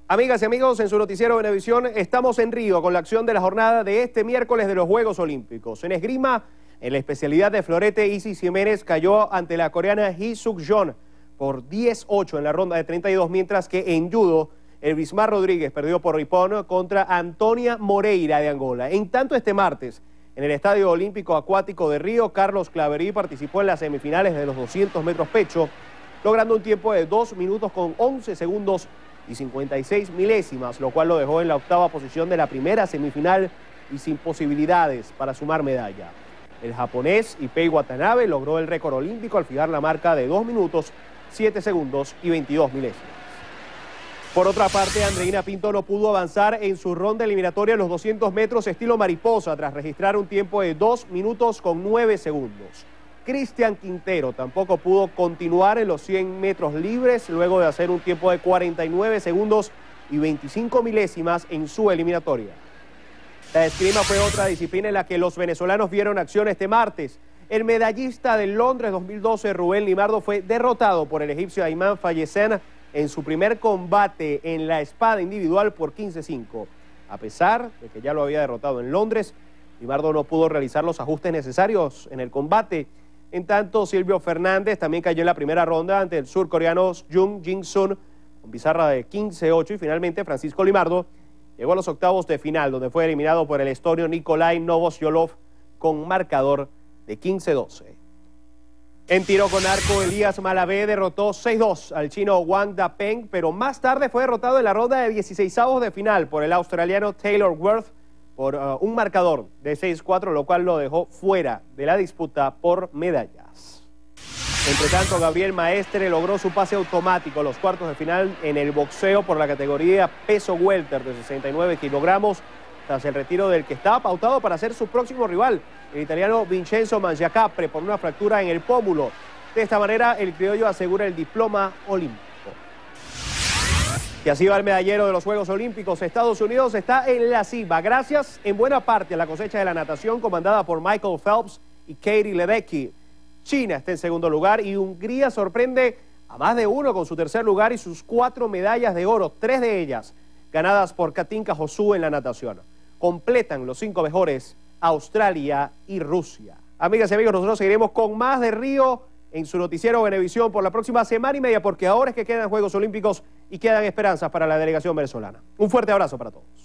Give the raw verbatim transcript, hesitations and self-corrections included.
Amigas y amigos, en su noticiero Venevisión estamos en Río con la acción de la jornada de este miércoles de los Juegos Olímpicos. En esgrima, en la especialidad de florete, Isis Jiménez cayó ante la coreana Hee Suk-yeon por diez ocho en la ronda de treinta y dos, mientras que en judo, el Bismar Rodríguez perdió por ripón contra Antonia Moreira de Angola. En tanto, este martes, en el Estadio Olímpico Acuático de Río, Carlos Claverí participó en las semifinales de los doscientos metros pecho, logrando un tiempo de dos minutos con once segundos y cincuenta y seis milésimas, lo cual lo dejó en la octava posición de la primera semifinal y sin posibilidades para sumar medalla. El japonés Ipei Watanabe logró el récord olímpico al fijar la marca de dos minutos, siete segundos y veintidós milésimas. Por otra parte, Andreina Pinto no pudo avanzar en su ronda eliminatoria en los doscientos metros estilo mariposa tras registrar un tiempo de dos minutos con nueve segundos. Cristian Quintero tampoco pudo continuar en los cien metros libres luego de hacer un tiempo de cuarenta y nueve segundos y veinticinco milésimas en su eliminatoria. La esgrima fue otra disciplina en la que los venezolanos vieron acción este martes. El medallista de Londres dos mil doce, Rubén Limardo, fue derrotado por el egipcio Ayman Fayesen en su primer combate en la espada individual por quince cinco. A pesar de que ya lo había derrotado en Londres, Limardo no pudo realizar los ajustes necesarios en el combate. En tanto, Silvio Fernández también cayó en la primera ronda ante el surcoreano Jung Jin-sun con pizarra de quince ocho, y finalmente Francisco Limardo llegó a los octavos de final, donde fue eliminado por el estonio Nikolai Novosyolov con marcador de quince doce. En tiro con arco, Elías Malavé derrotó seis dos al chino Wang Da-peng, pero más tarde fue derrotado en la ronda de dieciseisavos de final por el australiano Taylor Worth por uh, un marcador de seis cuatro, lo cual lo dejó fuera de la disputa por medallas. Entre tanto, Gabriel Maestre logró su pase automático a los cuartos de final en el boxeo por la categoría peso welter de sesenta y nueve kilogramos, tras el retiro del que estaba pautado para ser su próximo rival, el italiano Vincenzo Mangiacapre, por una fractura en el pómulo. De esta manera, el criollo asegura el diploma olímpico. Y así va el medallero de los Juegos Olímpicos. Estados Unidos está en la cima, gracias en buena parte a la cosecha de la natación comandada por Michael Phelps y Katie Ledecky. China está en segundo lugar y Hungría sorprende a más de uno con su tercer lugar y sus cuatro medallas de oro, tres de ellas ganadas por Katinka Hosszu en la natación. Completan los cinco mejores Australia y Rusia. Amigas y amigos, nosotros seguiremos con más de Río en su noticiero Venevisión por la próxima semana y media, porque ahora es que quedan Juegos Olímpicos y quedan esperanzas para la delegación venezolana. Un fuerte abrazo para todos.